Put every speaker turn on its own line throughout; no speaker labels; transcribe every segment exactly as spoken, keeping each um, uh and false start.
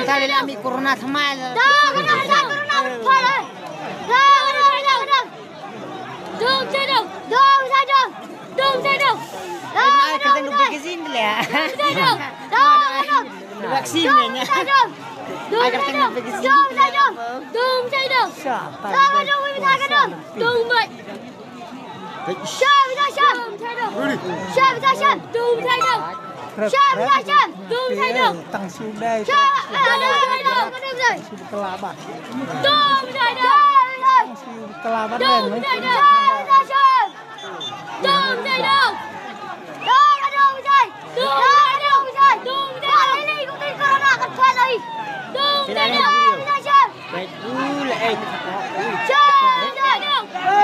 tadi kami corona sama.
Dah, corona, dah, corona, dah, dah, dah, dah. Dong, saya dong, dong, saya dong, dong, saya dong.
Dah, kita tengok vaksin dulu ya.
Dong, saya dong, dong, saya dong.
Vaksinnya.
Dong, saya dong. Dong, saya dong, dong, saya dong, dong, saya dong. Dong, dong, saya dong, dong, baik. Syam, kita syam. Syam, kita syam. Dong, saya dong. Syam, kita syam. Dong, saya dong.
Tang sudai.
Syam, ada, ada, ada.
Sudah kelabak.
Dong, saya dong.
Sudah kelabak.
Dong, saya dong. Syam, syam. Dong, saya dong. Dong, ada, saya. Dong, ada, saya. Dong, saya. Ini ikutin corona ketat lagi. Dong, saya dong. Kita syam.
Baik dulu eh.
Syam, saya dong.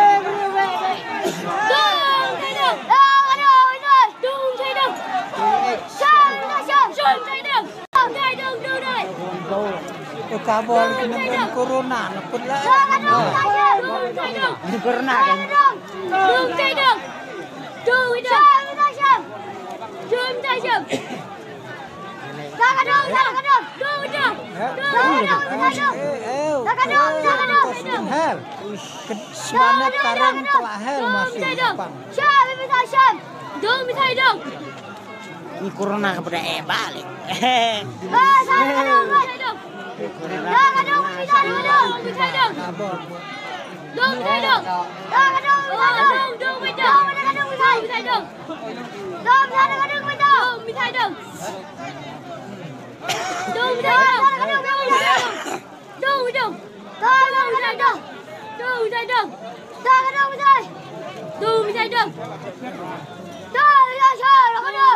Dong, saya dong. Dong, ada, saya. Dong, saya dong. Syam, kita syam. Syam, saya dong. Dong, saya dong, dong, dong.
Ke kabel kena corona naput lah.
Dong, ada, saya. Dong, saya dong.
Corona kan.
Dong, saya dong. Dong, syam, kita syam. Syam, kita syam. Jangan dong, jangan dong. Dong, dong. Dong, dong, dong. Jangan dong, jangan dong.
Hel. Sebenarnya sekarang telah hel masih Jepang.
Syam, kita syam. Dong, kita dong.
Ini corona kepada eh balik.
Ah, jangan dong, jangan dong. Jangan dong, kita dong. Kita dong. Dong, kita dong. Jangan dong, kita dong. Dong, kita dong. Jangan dong, kita dong. Dong, jangan dong, kita dong. Kita dong. Dong, kita dong. Jangan dong, kita dong. Dong, kita dong. Dong, kita dong. Dong, kita dong. Jangan dong, kita dong. Dong, kita dong. Dong, kita syam. Jangan dong.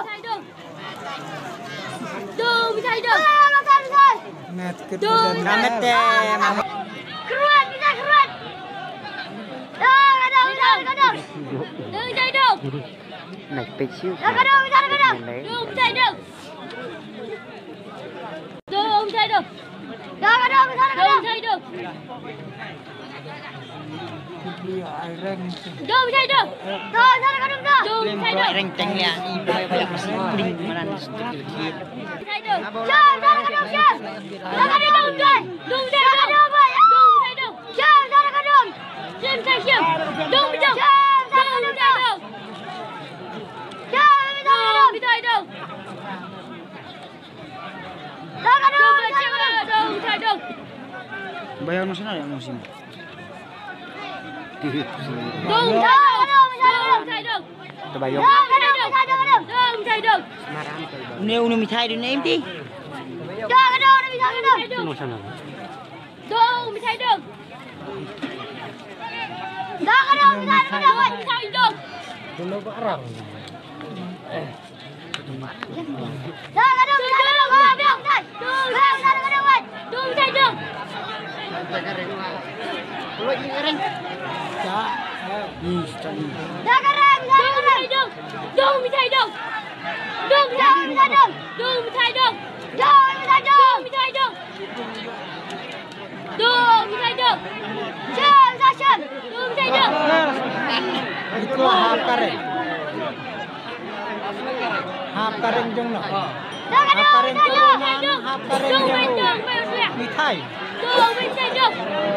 Dong, kita dong. Jangan dong.
Net
Dong,
Namet eh.
keruan, kita keruan. Dong, ada, ada, ada. Dong, saya dong.
Naik peciu.
Dong, ada, ada, ada. Dong, saya dong. Dong, saya dong. Dong, ada, ada, ada. Dong, saya dong. Dong, saya dong. Dong, saya dong. Dong,
Lem
saya
kau
dong.
reng teng lihat ini banyak masih pling mana sedikit.
Saya dong. Syam, saya dong, syam. Dong, ada, dong, dong. Dong, saya dong. Dong, saya dong. Syam, saya dong. Syam, saya syam. Dong, dong. Syam, saya dong. Syam, dong, kita dong. Dong, ada, dong, saya dong.
Bayar nasional ya musim.
Dong, dong, dong, saya dong.
Terbayar.
Dong, ada, dong, dong, saya dong.
Ini unu mithai di name ti.
Dong, ada, dong, saya dong. Dong, saya dong. Dong, ada, dong, saya dong.
Dulu barang.
Dong, ada, dong, saya dong. Dong, dong, saya dong. Dong, saya dong.
Kalau ini reng.
Ya. Instan.
Dong, keren, dong, saya dong. Dong, saya dong. Dong, saya dong. Dong, saya dong. Dong, saya dong. Dong, saya dong. Dong, saya dong. Syam, saya syam. Dong, saya dong.
Itu hap kareng. Hap kareng jong nak.
Dong, ada,
Hap kareng
saya dong.
corona, hap kareng
Dong, saya
jong.
dong. Bayar
Mithai.
Dong, saya dong.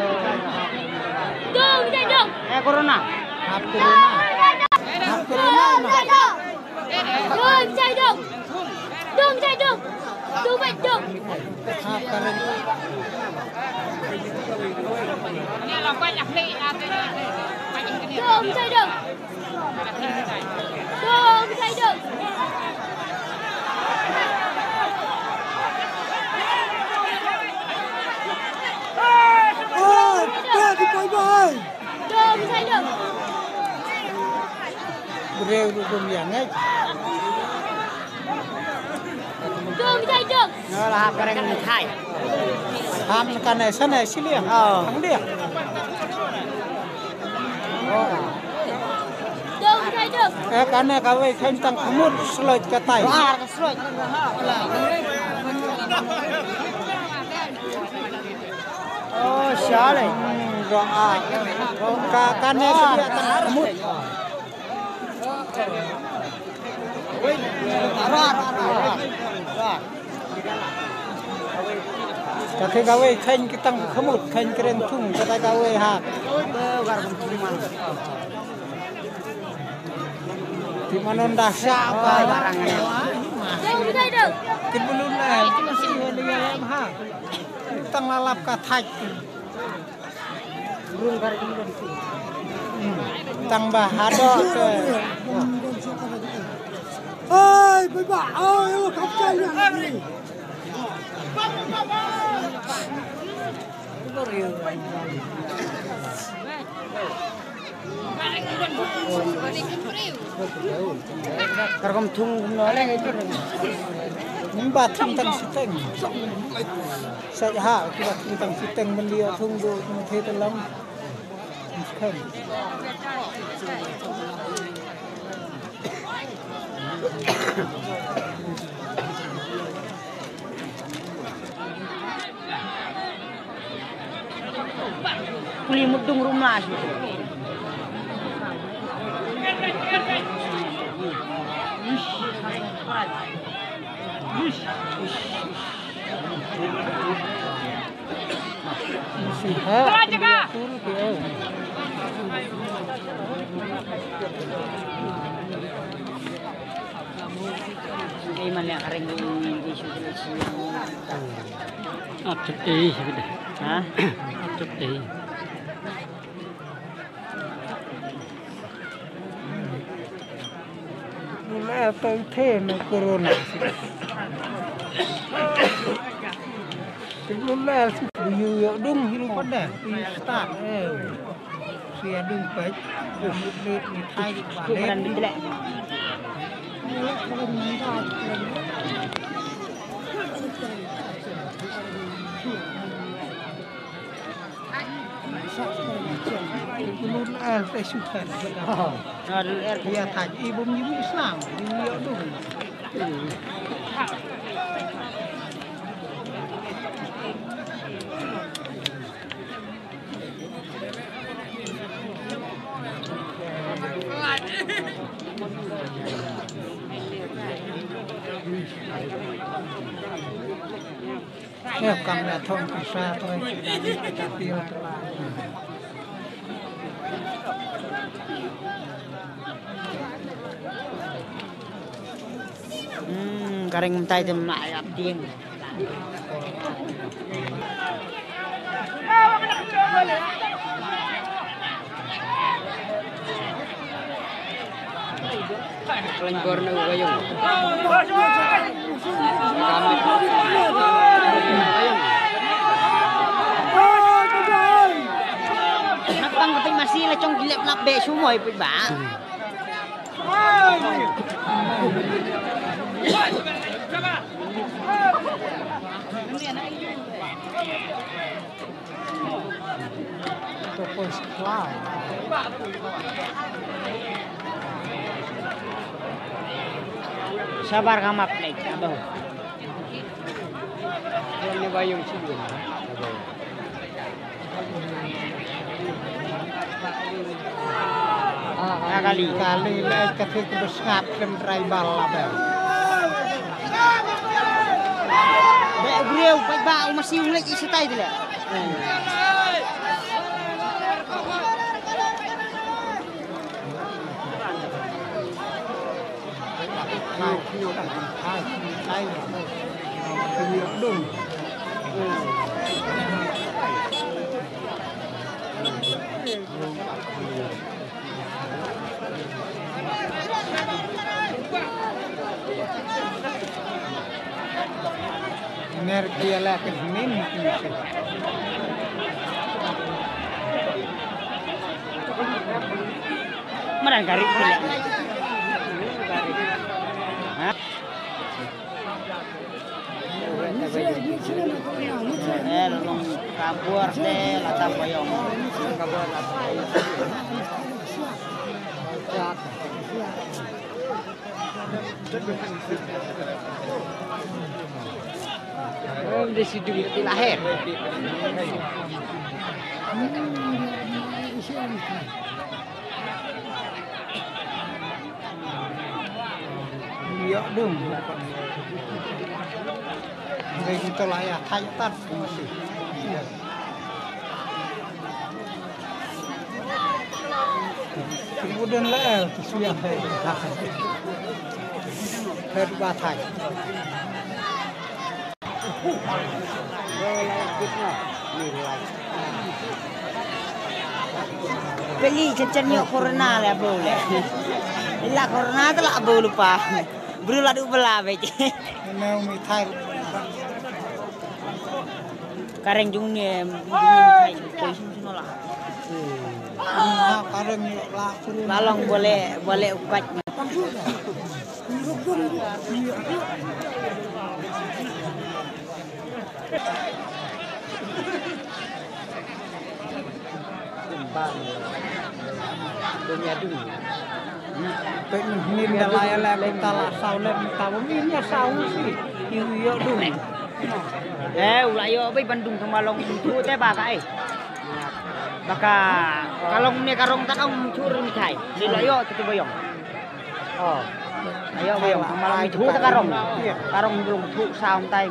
Dong, saya dong.
Eh corona.
Hap corona. Hap corona.
Dong, saya dong. Dong, saya dong. Dong, saya dong. Dong, saya dong.
Hap kareng.
Dong, saya dong. Dong, saya dong.
Oh, dah dipoy-poy.
Dong, saya dong.
Beriau hukum yang ngay.
Dong, saya dong.
Nah, hap kareng mithai.
Ham kan sana sini ya.
Oh.
Ang dia. Oh.
Dong, saya dong.
Eh karena kau tentang kamut seloj katai.
Wah, kesuai. Oh, syale.
Doa. Ka karena sedia tentang kamut.
Rot, rot, rot.
Tapi gawe kain kita kemut kain keren tung kata gawe hak.
Garang tung
Di mana ndak siapa
barangnya.
Kebelum lah itu masih ada yang hak. Kita lalap kathaj.
Burung garang itu di sini.
Tambah hadok ke.
Oi, beba, oi, lo kapten ni.
Garang tung noleng itu.
Nimba tentang siteng. Saya hak kita tentang siteng beliau tunggu mesti dalam. Kan.
Kuli mudung rumah sih.
Sihat.
Ini mana kering di sini siang.
Atut eh sudah.
Hah?
Atut eh.
Mulai atau itu corona. Mulai buyu yok dung hiru pada. Start eh. Sia dung baik. Lihat ni Thai di
Bukan
balik.
betul.
Mulai saya suka.
Ada air
Dia Thai ibu ibu Islam di yok dung. Ya kami thong kisah thôi kita tiêu
Hmm, garing mentai tu nak ayam tiang. Kelengkor nak gayung. Napang kapag masih lecong gilap nak be semua ibu ba.
Topos cloud.
Sabar kamu play, abah.
Ini bayung sih.
Ah kali kali lek ketik besngat kem tribal label.
Be beliau baik ba masih ulik isitai tu lah.
Hai, hai, hai. Kini dung. Energi ala kenin mungkin.
Mana garik tu lah. Hah? Eh, long kabur deh, latam boyong. Kabur latam. Oh, di situ di lahir.
York dung. Về kita lah ya, thay tắt masih. Kemudian lah, sudah hai. Hai dua thay.
Beli kecenyo corona lah boleh. Ilah corona tu lah boleh lupa. Beri ladu belah beje.
Mau mi thay.
Kareng jung ni, thay tu sini lah.
Ah, kareng lah.
Lalong boleh boleh ukat. Dunia dulu.
Pek min dalai la kita la sau le kita min ya sau sih. Yu yo dung.
Eh, ulah yo bai Bandung kemalong tu teh bakai. Baka kalong ni karong tak ang cur mi thai. Ni la yo tu boyong. Oh. Ayo boyong kemalong tu tak karong. Karong belum tu sao tai.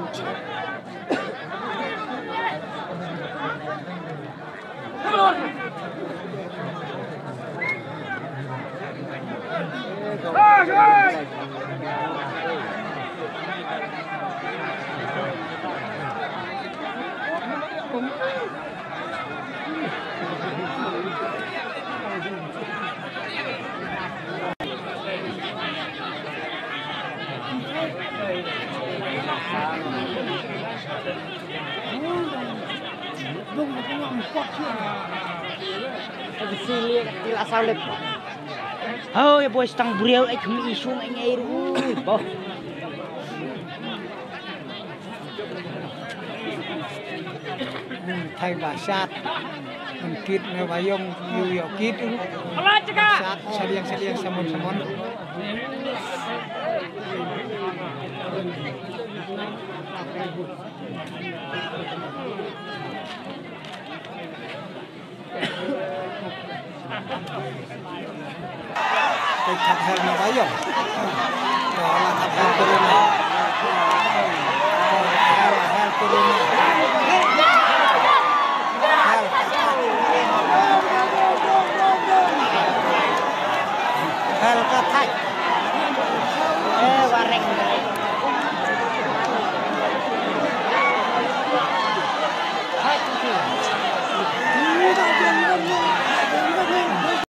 Sili tidak salah. Oh ya bos tang beriau ai kami isu ai ngai ru. Boh.
Thay bahasa mungkin mewayong New York itu. Bahasa sediang-sediang samon-samon. Cái thằng heo nó bấy rồi. Đó là thằng heo